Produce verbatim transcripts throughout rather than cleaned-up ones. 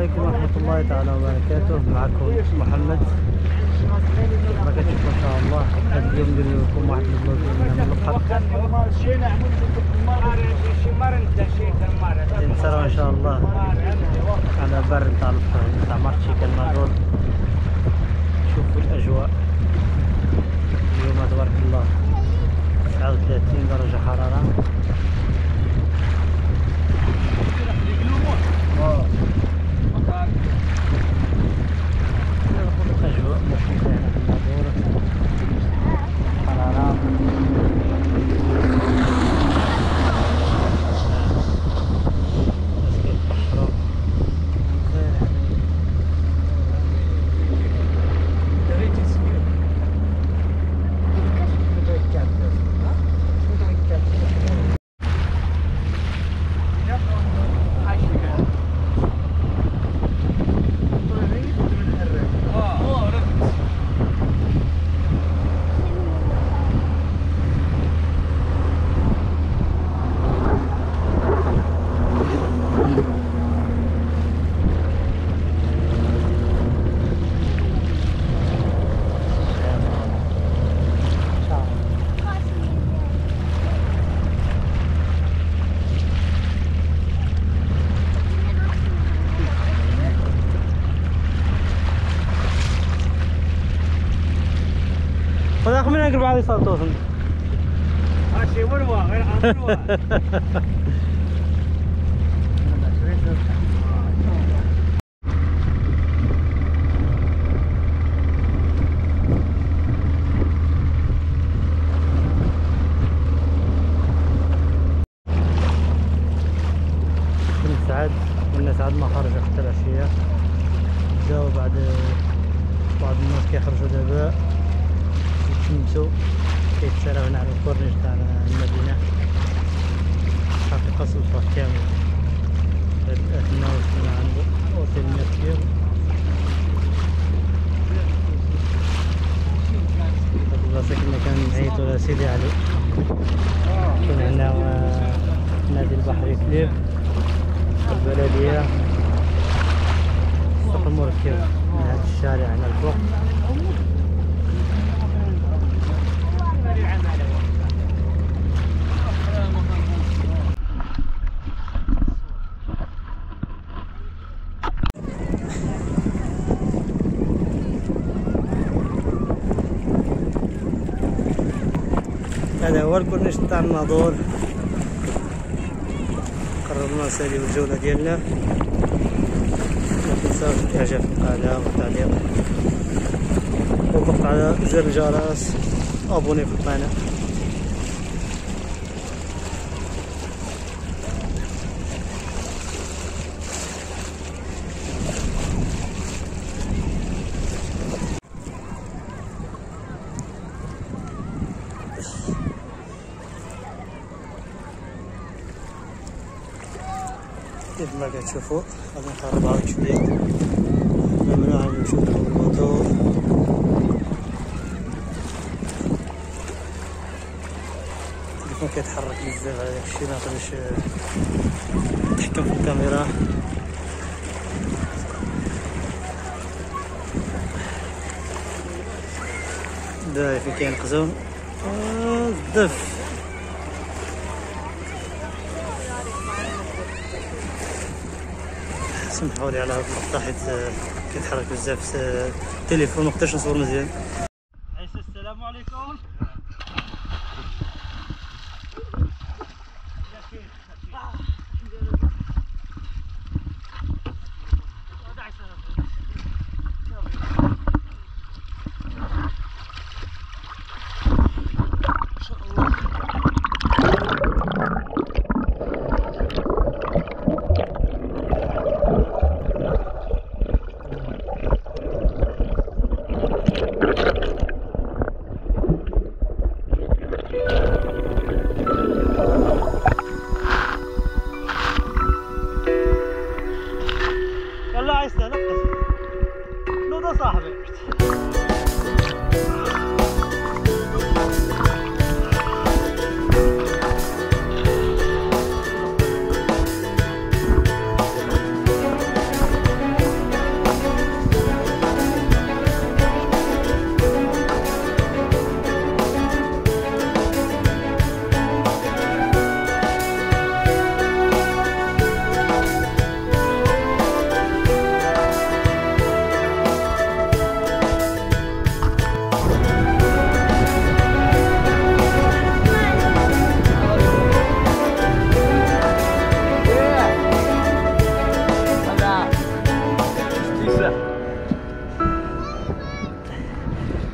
عليكم ورحمة الله تعالى وبركاته. معكم محمد. ما كتشوفوا ان شاء الله هذا اليوم ندير لكم واحد الفلوق من البحر. نسيروا ان شاء الله على بر تاع البحر تاع مرشي الناظور. شوفوا الاجواء اليوم تبارك الله تسعة وثلاثين درجة حرارة. أجواء مشرقة هنا في الناظور. حرارة ناس كيتبحروا. خذ من اقرب هذه صوتوهم. ماشي مروه غير مروه. كنت سعد والناس عاد ما خرجوا حتى العشيه. جاو بعد بعض الناس كيخرجوا دابا يتشمسوا كيتساراو هنا على الكورنيش تاع المدينة. حقيقة صدفة كاملة هاد الأثناء وصلنا عند أوتيل ميركير. هاد البلاصة كنا كنعيطو لها سيدي علي. كاين هنا نادي البحر يكليب البلدية سوق المركب من هاد الشارع هنا الفوق. هذا هو الكورنيش تاع الناظور. قررنا نساليو الجولة ديالنا. ما تنساوش الاعجاب في القناة والتعليق والضغط على زر الجرس. ابوني في القناة. كيف ما كتشوفوا غادي نقرب عليك شويه. ممنوع نمشيو بالباطو. التليفون كيتحرك بزاف على داكشي منقدرش نتحكم في الكاميرا. داير فين كاين قزون بزاف. سمحوا لي على هاد اللقطة حيت كيتحرك بزاف التليفون مقدرش نصور مزيان. عيسى السلام عليكم.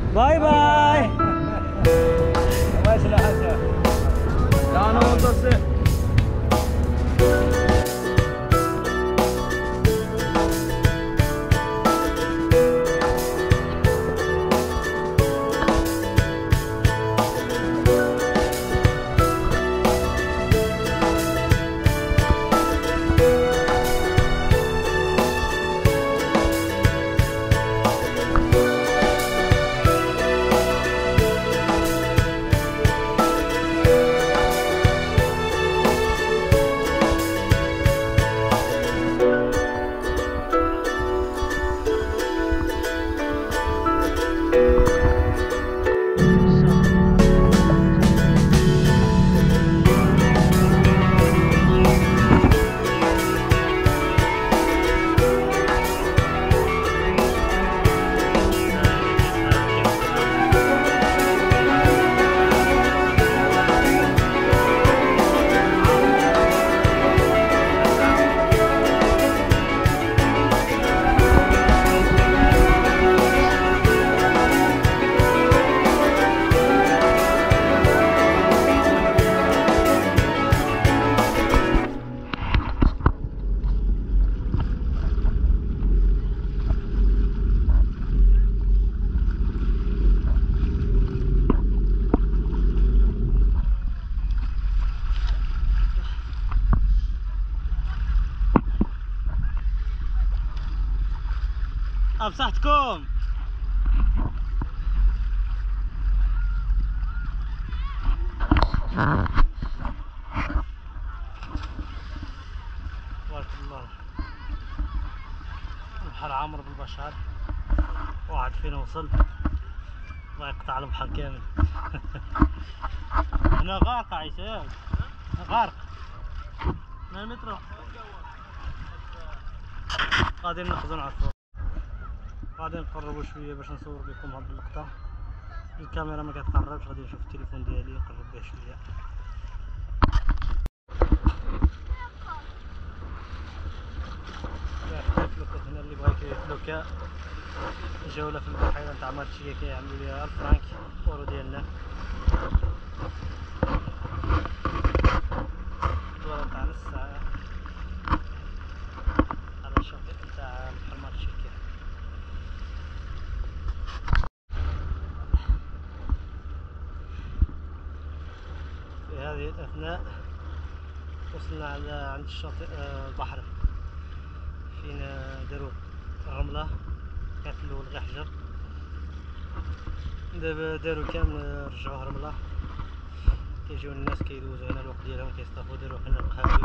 باي باي. الله يسلمك. لا انا منتصر. بصحتكم. تبارك الله، البحر عامر بالبشر. واحد فينا وصل الله يقطع البحر كامل. هنا غارق عيسى، غارق من المترو. غادي ناخذون عفوا، غادي نقربوا شويه باش نصور لكم هاد اللقطه. الكاميرا ما كتقربش، غادي نشوف التليفون ديالي نقرب به شويه. هنا اللي بغا يفلوكا جوله في البحيره نتاع مارتشيكا كيعملوا ليها ألف فرانك اورو ديالنا. الدوره تاع نص ساعه على الشاطئ نتاع البحر مارتشيكا. في هذه الاثناء وصلنا على عند الشاطئ البحر، فين داروا الرمله. كان في الاول غير حجر، دابا داروا كامل رجعوه رمله. كيجيو الناس كيدوزو هنا الوقت ديالهم كيصطافو. داروا هنا القهاوي،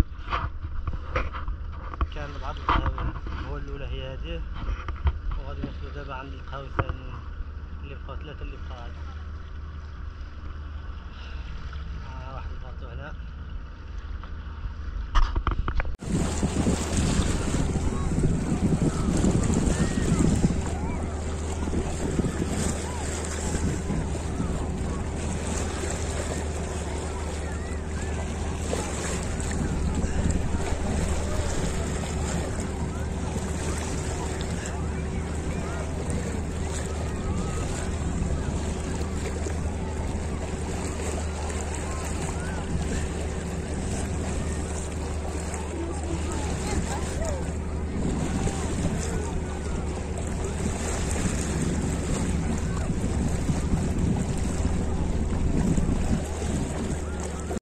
كان بعض القهاوي. هو الاولى هي هذه، وغادي نوصلو دابا عند القهاوي الثانيين اللي بقاو ثلاثه اللي بقاو. آه واحد الباطو هنا.